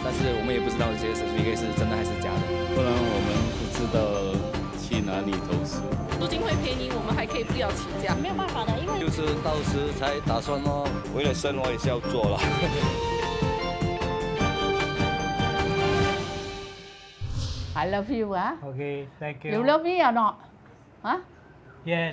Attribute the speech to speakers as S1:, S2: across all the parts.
S1: 但是我们也不知道这些 certificate 是真的还是假的，
S2: 不然我们不知道去哪里投诉。
S3: 租金会便宜，我们还可以不要起价，
S4: 没有办法的，因为
S5: 就是到时才打算咯，为了生活也是要做了。
S6: I love you 啊。
S7: Okay, thank you.
S6: You love me or not? 啊
S7: Yes.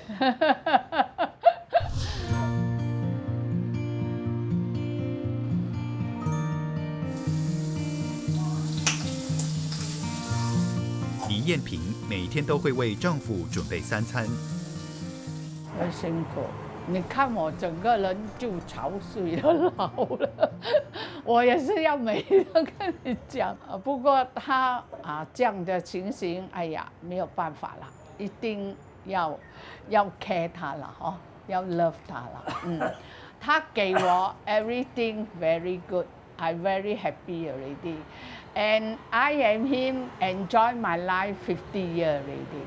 S8: 黎艳萍每天都会为丈夫准备3餐。
S6: 很辛苦，你看我整个人就憔悴了，老了。我也是要每天跟你讲，不过他这样的情形，哎呀，没有办法了，一定要 care 他了哦，要 love 他了。他给我 everything very good, I very happy already, and I am him enjoy my life 50 years already.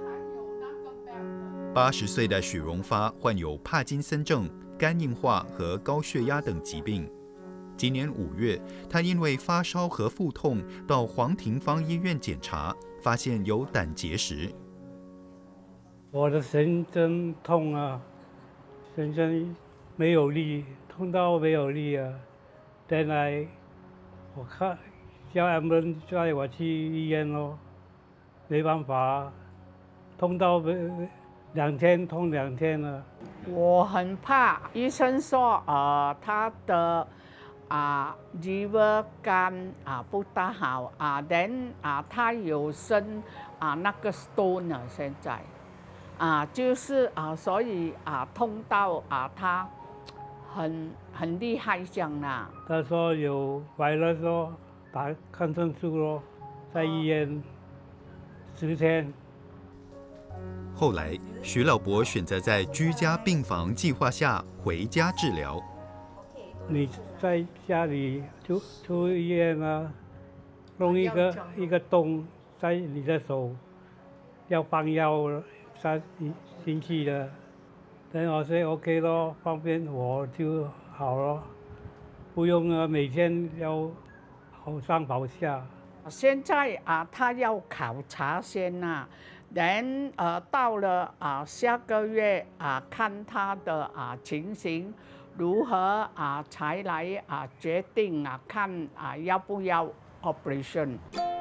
S8: 80岁的许荣发患有帕金森症、肝硬化和高血压等疾病。今年5月，他因为发烧和腹痛到黄廷芳医院检查，发现有胆结石。
S7: 我的全身痛啊，全身没有力，痛到没有力啊。后来我看叫他们带我去医院咯，没办法，痛到2天痛2天了。
S6: 我很怕，医生说他的liver 肝不大好then 他有生那个 stone 现在就是所以痛到他很厉害这样啦。
S7: 他说有virus咯，打抗生素咯，在医院10天。
S8: 后来，徐老伯选择在居家病房计划下回家治疗。
S7: 你在家里就出医院啊，弄一个洞在你的手，要放药3星期的。等我说 OK 咯，方便我就好了，不用每天要跑上跑下。
S6: 现在他要考察先等到了下个月看他的情形如何才来决定看要不要 operation。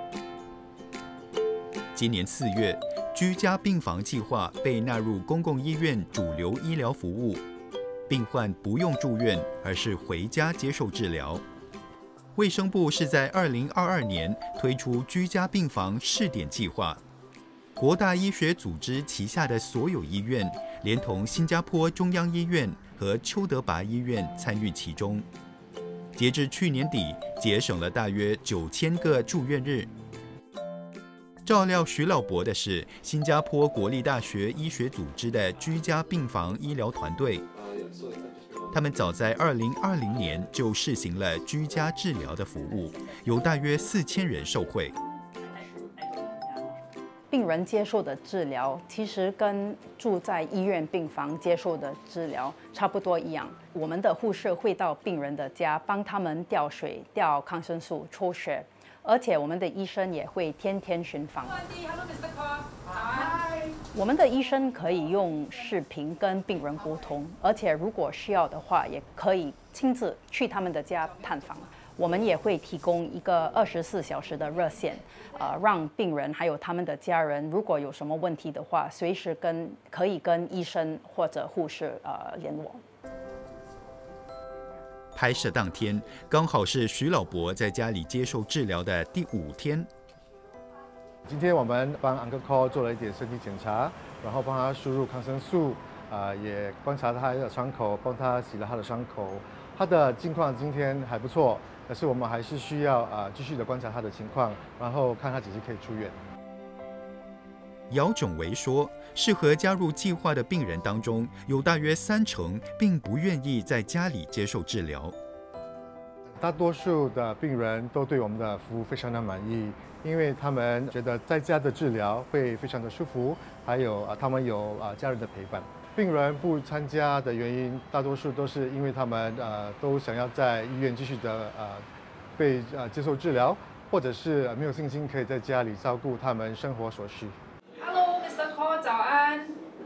S8: 今年4月，居家病房计划被纳入公共医院主流医疗服务，病患不用住院，而是回家接受治疗。卫生部是在2022年推出居家病房试点计划。国大医学组织旗下的所有医院，连同新加坡中央医院和邱德拔医院参与其中。截至去年底，节省了大约9000个住院日。照料徐老伯的是新加坡国立大学医学组织的居家病房医疗团队。他们早在2020年就试行了居家治疗的服务，有大约4000人受惠。
S4: 病人接受的治疗其实跟住在医院病房接受的治疗差不多一样。我们的护士会到病人的家，帮他们吊水、吊抗生素、抽血，而且我们的医生也会天天巡访。我们的医生可以用视频跟病人沟通，而且如果需要的话，也可以亲自去他们的家探访。我们也会提供一个24小时的热线，让病人还有他们的家人，如果有什么问题的话，随时可以跟医生或者护士联络。
S8: 拍摄当天刚好是徐老伯在家里接受治疗的第5天。
S9: 今天我们帮 Uncle Raymond 做了一点身体检查，然后帮他输入抗生素，也观察他的伤口，帮他洗了他的伤口。他的近况今天还不错，可是我们还是需要继续的观察他的情况，然后看他几时可以出院。
S8: 姚炯维说，适合加入计划的病人当中，有大约30%并不愿意在家里接受治疗。
S9: 大多数的病人都对我们的服务非常的满意，因为他们觉得在家的治疗会非常的舒服，还有他们有家人的陪伴。病人不参加的原因，大多数都是因为他们都想要在医院继续的被接受治疗，或者是没有信心可以在家里照顾他们生活所需。
S3: Hello, Mr. Cole， 早安。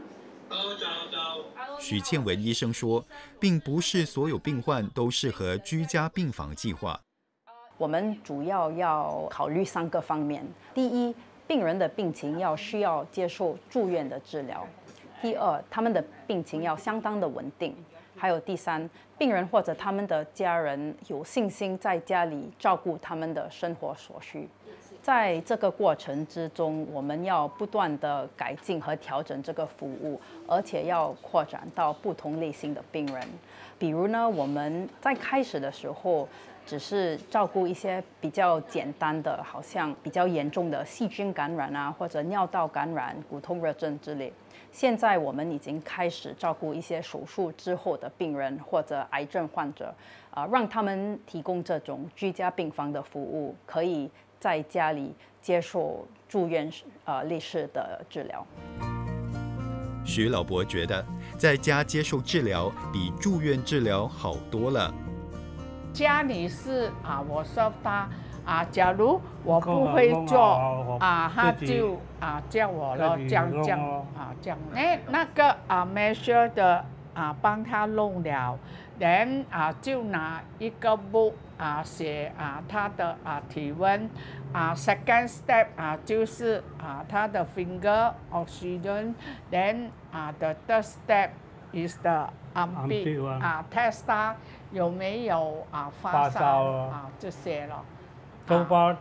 S8: 许倩文医生说，并不是所有病患都适合居家病房计划。
S4: 我们主要考虑3个方面：第一，病人的病情需要接受住院的治疗；第二，他们的病情要相当的稳定；还有第三，病人或者他们的家人有信心在家里照顾他们的生活所需。在这个过程之中，我们要不断的改进和调整这个服务，而且要扩展到不同类型的病人。比如呢，我们在开始的时候只是照顾一些比较简单的，好像比较严重的细菌感染啊，或者尿道感染、骨痛热症之类。现在我们已经开始照顾一些手术之后的病人或者癌症患者，让他们提供这种居家病房的服务，可以在家里接受住院类似的治疗。
S8: 徐老伯觉得，在家接受治疗比住院治疗好多了。
S6: 家里是我说他假如我不会做他就叫我了，这样这样。那个measure 的帮他弄了，然就拿一个 book 写他的体温。second step 就是他的 finger oxygen， then the third step is the armpit test 他有没有发烧这些了。
S7: 头发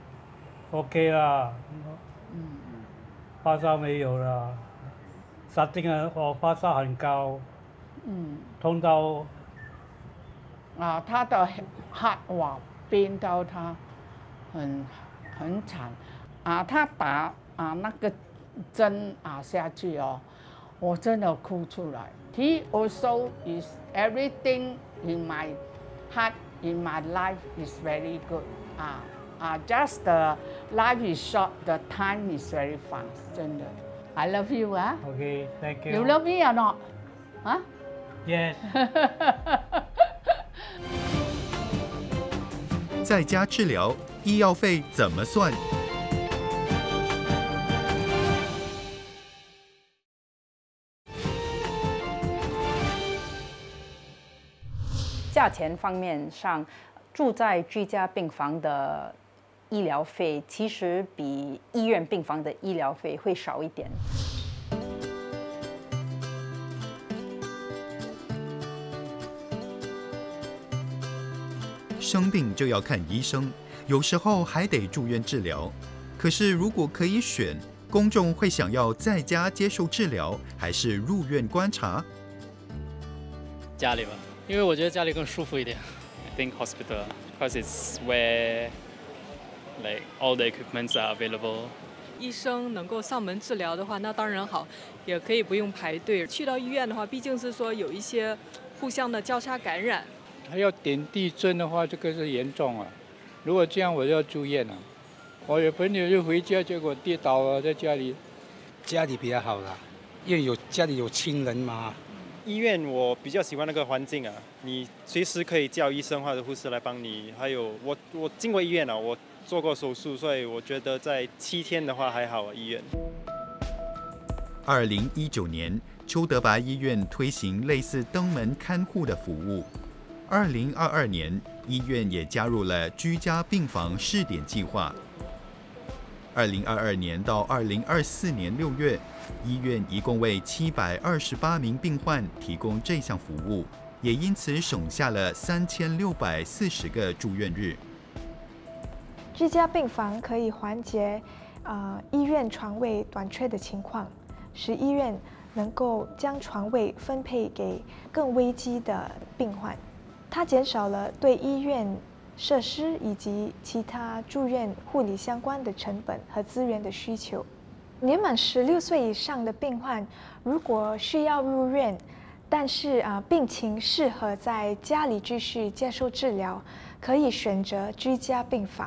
S7: OK 啦，发烧没有了。xác定了我发烧很高，痛到
S6: 他的 heart 变到他很惨他打那个针下去我真的哭出来。He also is everything in my heart in my life is very good just the life is short, the time is very fast， 真的。I love you
S7: Okay, thank you.
S6: You love me or not?
S7: Yes.
S8: 在家治疗，医药费怎么算？
S4: 价钱方面上，住在居家病房的医疗费其实比医院病房的医疗费会少一点。
S8: 生病就要看医生，有时候还得住院治疗。可是如果可以选，公众会想要在家接受治疗，还是入院观察？
S10: 家里吧，因为我觉得家里更舒服一点。
S1: I think hospital because it's where like all the equipments are available.
S3: 医生能够上门治疗的话，那当然好，也可以不用排队。去到医院的话，毕竟是说有一些互相的交叉感染。
S11: 还要点滴针的话，这个是严重啊！如果这样，我就要住院了。我有朋友就回家，结果跌倒了，在家里。
S12: 家里比较好啦，因为家里有亲人嘛。
S13: 医院我比较喜欢那个环境你随时可以叫医生或者护士来帮你。还有我进过医院了，我做过手术，所以我觉得在7天的话还好医院。
S8: 2019年，邱德拔医院推行类似登门看护的服务。2022年，医院也加入了居家病房试点计划。2022年到2024年6月，医院一共为728名病患提供这项服务，也因此省下了3640个住院日。
S14: 居家病房可以缓解医院床位短缺的情况，使医院能够将床位分配给更危机的病患。它减少了对医院设施以及其他住院护理相关的成本和资源的需求。年满16岁以上的病患，如果需要入院，但是病情适合在家里继续接受治疗，可以选择居家病房。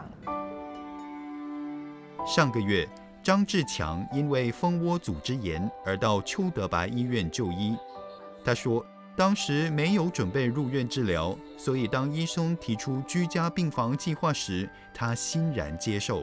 S8: 上个月，张志强因为蜂窝组织炎而到邱德拔医院就医。他说， 当时没有准备入院治疗，所以当医生提出居家病房计划时，他欣然接受。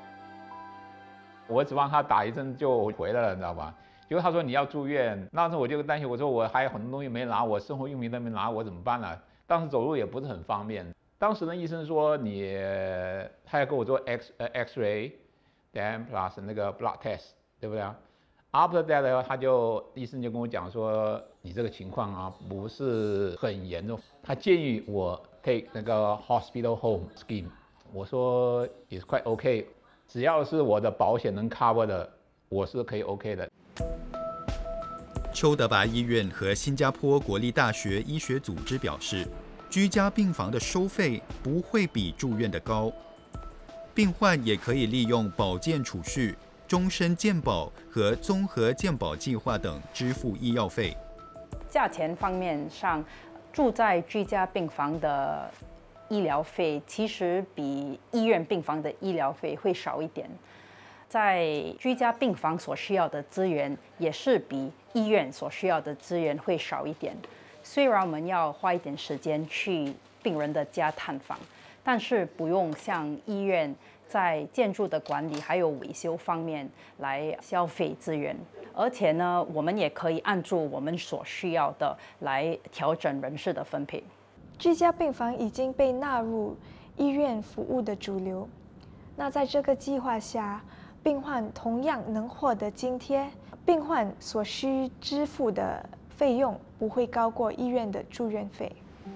S15: 我指望他打一针就回来了，你知道吧？结果他说你要住院，那时候我就担心，我说我还有很多东西没拿，我生活用品都没拿，我怎么办呢？当时走路也不是很方便。当时呢，医生说他要给我做 X-ray，then plus 那个 blood test， 对不对啊 ？After that 呢，医生就跟我讲说，你这个情况啊不是很严重，他建议我 take 那个 hospital home scheme。我说 is quite okay， 只要是我的保险能 cover 的，我是可以 OK 的。
S8: 邱德拔医院和新加坡国立大学医学组织表示，居家病房的收费不会比住院的高，病患也可以利用保健储蓄、终身健保和综合健保计划等支付医药费。
S4: 价钱方面上，住在居家病房的医疗费其实比医院病房的医疗费会少一点。在居家病房所需要的资源也是比医院所需要的资源会少一点。虽然我们要花一点时间去病人的家探访，但是不用像医院在建筑的管理还有维修方面来消费资源。而且呢，我们也可以按照我们所需要的来调整人事的分配。
S14: 居家病房已经被纳入医院服务的主流。那在这个计划下，病患同样能获得津贴，病患所需支付的费用不会高过医院的住院费。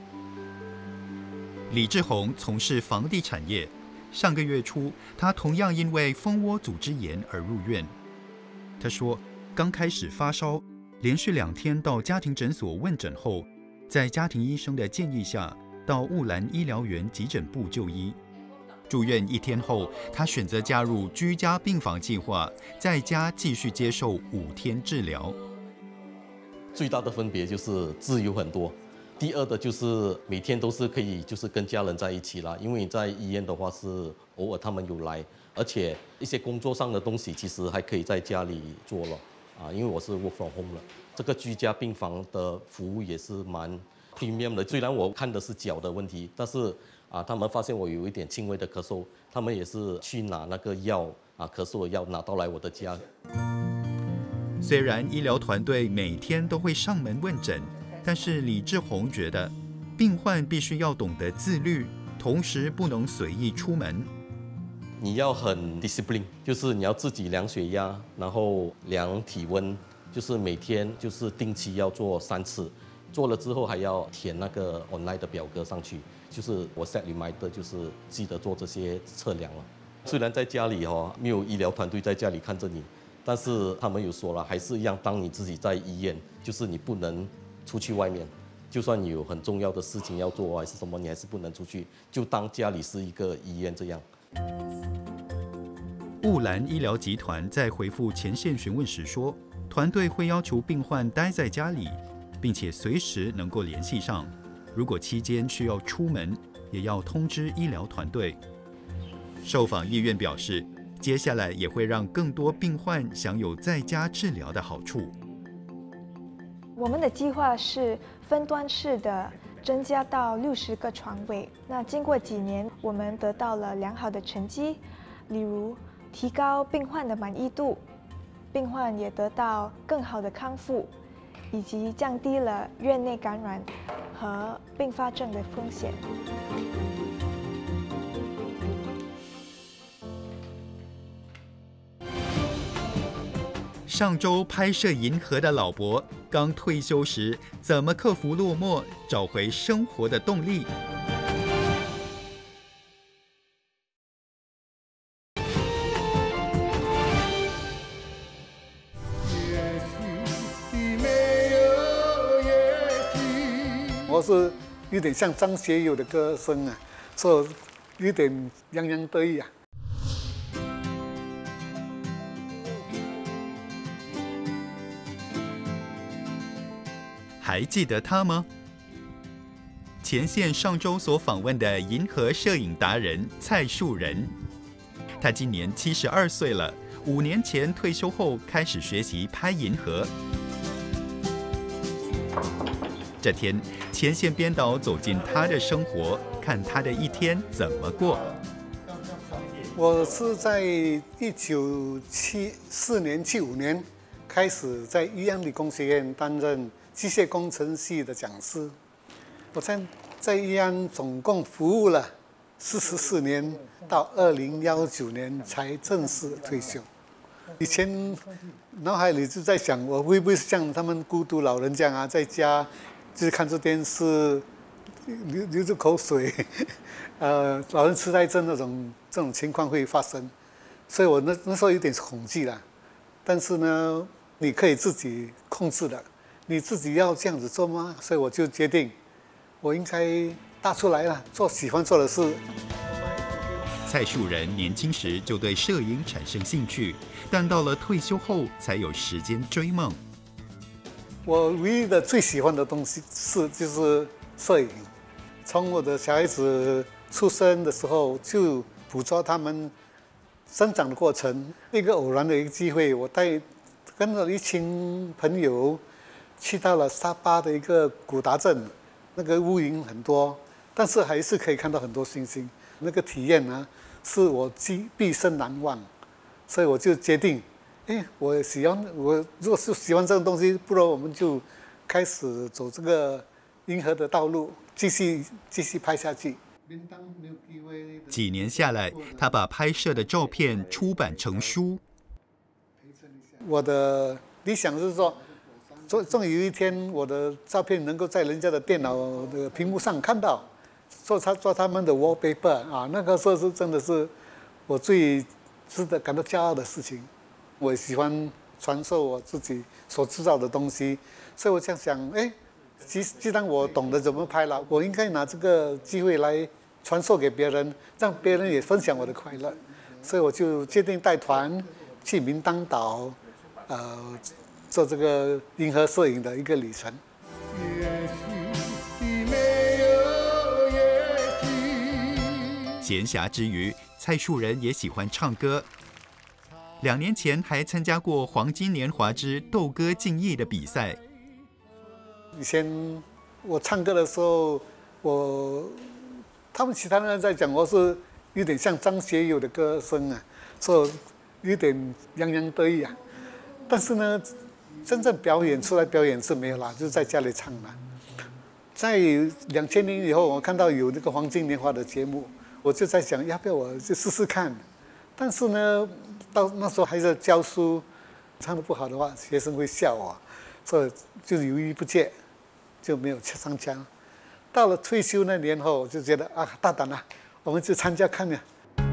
S8: 李志宏从事房地产业，上个月初，他同样因为蜂窝组织炎而入院。他说，刚开始发烧，连续2天到家庭诊所问诊后，在家庭医生的建议下，到雾兰医疗园急诊部就医。住院1天后，他选择加入居家病房计划，在家继续接受5天治疗。
S16: 最大的分别就是自由很多。第二的就是每天都是可以就是跟家人在一起啦，因为在医院的话是偶尔他们有来，而且一些工作上的东西其实还可以在家里做了啊，因为我是 work from home 了。这个居家病房的服务也是蛮 premium 的，虽然我看的是脚的问题，但是他们发现我有一点轻微的咳嗽，他们也是去拿那个药咳嗽的药拿到来我的家。
S8: 虽然医疗团队每天都会上门问诊，但是李志宏觉得，病患必须要懂得自律，同时不能随意出门。
S16: 你要很 discipline， 就是你要自己量血压，然后量体温，就是每天就是定期要做3次，做了之后还要填那个 online 的表格上去。就是我 set reminder， 就是记得做这些测量了。虽然在家里没有医疗团队在家里看着你，但是他们有说了，还是一样，当你自己在医院，就是你不能出去外面，就算你有很重要的事情要做还是什么，你还是不能出去，就当家里是一个医院这样。
S8: 雾兰医疗集团在回复前线询问时说，团队会要求病患待在家里，并且随时能够联系上。如果期间需要出门，也要通知医疗团队。受访医院表示，接下来也会让更多病患享有在家治疗的好处。
S14: 我们的计划是分段式的增加到60个床位。那经过几年，我们得到了良好的成绩，例如提高病患的满意度，病患也得到更好的康复，以及降低了院内感染和并发症的风险。
S8: 上周拍摄《银河》的老伯，刚退休时怎么克服落寞，找回生活的动力？
S17: 我是有点像张学友的歌声啊，所以有点洋洋得意啊。
S8: 还记得他吗？前线上周所访问的银河摄影达人蔡树人，他今年72岁了，5年前退休后开始学习拍银河。 这天，前线编导走进他的生活，看他的一天怎么过。
S17: 我是在1974年、75年开始在宜安理工学院担任机械工程系的讲师。我在宜安总共服务了44年，到2019年才正式退休。以前脑海里就在想，我会不会像他们孤独老人这样啊，在家就是看着电视，流着口水，老人痴呆症这种情况会发生，所以我那时候有点恐惧啦。但是呢，你可以自己控制的，你自己要这样子做吗？所以我就决定，我应该大出来了，做喜欢做的事。
S8: 蔡树人年轻时就对摄影产生兴趣，但到了退休后才有时间追梦。
S17: 我唯一的最喜欢的东西就是摄影。从我的小孩子出生的时候就捕捉他们生长的过程。一个偶然的一个机会，我跟着一群朋友去到了沙巴的一个古达镇，那个乌云很多，但是还是可以看到很多星星。那个体验呢，是我毕生难忘，所以我就决定，我如果是喜欢这种东西，不如我们就开始走这个银河的道路，继续拍下去。
S8: 几年下来，他把拍摄的照片出版成书。
S17: 我的理想是说，终于有一天，我的照片能够在人家的电脑的屏幕上看到。做他们的 wallpaper 啊，那个时候是真的是我最值得感到骄傲的事情。我喜欢传授我自己所知道的东西，所以我这样想，既然我懂得怎么拍了，我应该拿这个机会来传授给别人，让别人也分享我的快乐。所以我就决定带团去明当岛，做这个银河摄影的一个旅程。
S8: 闲暇之余，蔡树人也喜欢唱歌。2年前还参加过黄金年华之斗歌竞艺的比赛。
S17: 以前我唱歌的时候，他们其他人在讲我是有点像张学友的歌声啊，所以有点洋洋得意啊。但是呢，真正出来表演是没有啦，就是在家里唱啦。在2000年以后，我看到有那个黄金年华的节目。我就在想，要不要我去试试看？但是呢，到那时候还在教书，唱得不好的话，学生会笑我，所以就犹豫不决，就没有上腔。到了退休那年后，我就觉得大胆了，我们去参加看呀。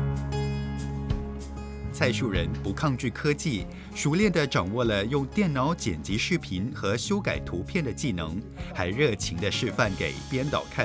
S8: 蔡树人不抗拒科技，熟练地掌握了用电脑剪辑视频和修改图片的技能，还热情地示范给编导看。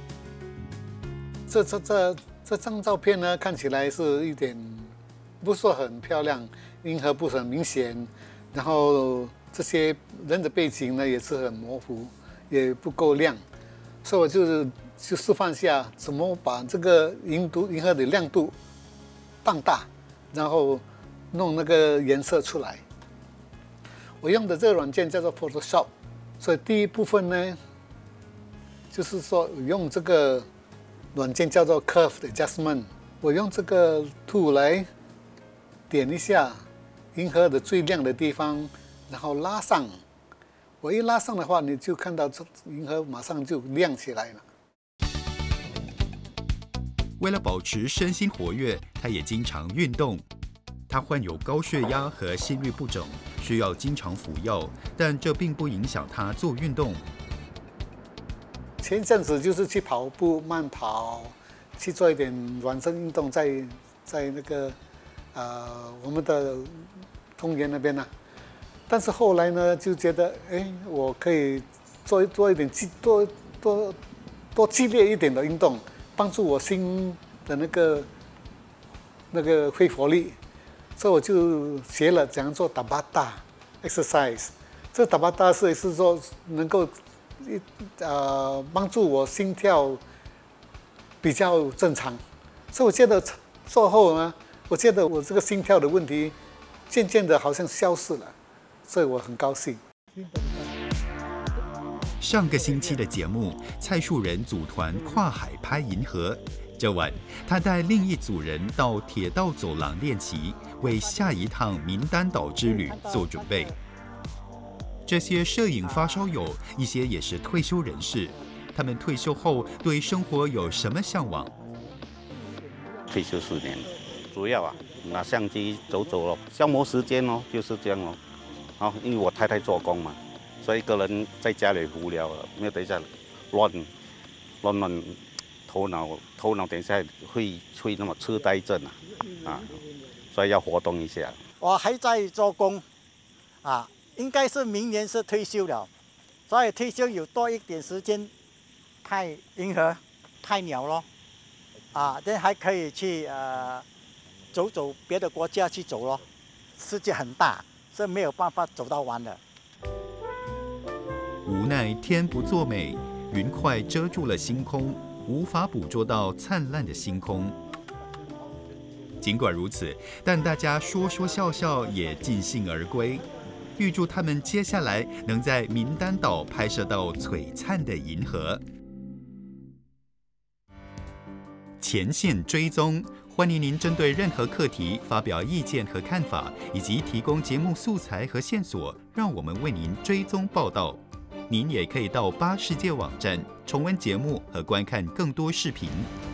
S17: 这张照片呢，看起来是一点不是很漂亮，银河不是很明显，然后这些人的背景呢也是很模糊，也不够亮，所以我就示范下怎么把这个银河的亮度放大，然后弄那个颜色出来。我用的这个软件叫做 Photoshop， 所以第一部分呢，就是说用这个软件叫做 Curve Adjustment， 我用这个 tool 来点一下银河的最亮的地方，然后拉上。我一拉上的话，你就看到这银河马上就亮起来了。
S8: 为了保持身心活跃，他也经常运动。他患有高血压和心律不整，需要经常服药，但这并不影响他做运动。
S17: 前一阵子就是去跑步、慢跑，去做一点软身运动，在那个我们的公园那边呢。但是后来呢，就觉得我可以做一点多激烈一点的运动，帮助我心的那个肺活力。所以我就学了怎样做打巴达 exercise。这打巴达是说能够帮助我心跳比较正常，所以我觉得做后呢，我觉得我这个心跳的问题渐渐的好像消失了，所以我很高兴。
S8: 上个星期的节目，蔡树人组团跨海拍银河。这晚，他带另一组人到铁道走廊练习，为下一趟名单岛之旅做准备。这些摄影发烧友，一些也是退休人士。他们退休后对生活有什么向往？
S18: 退休4年，主要拿相机走走咯，消磨时间咯，就是这样咯。好，因为我太太做工嘛，所以一个人在家里无聊了，没有等一下乱，头脑等一下会那么痴呆症所以要活动一下。
S19: 我还在做工，应该是明年是退休了，所以退休有多一点时间拍银河、拍鸟咯，这还可以去走走别的国家去走咯。世界很大，是没有办法走到完的。
S8: 无奈天不作美，云块遮住了星空，无法捕捉到灿烂的星空。尽管如此，但大家说说笑笑也尽兴而归。预祝他们接下来能在名单岛拍摄到璀璨的银河。前线追踪，欢迎您针对任何课题发表意见和看法，以及提供节目素材和线索，让我们为您追踪报道。您也可以到8世界网站重温节目和观看更多视频。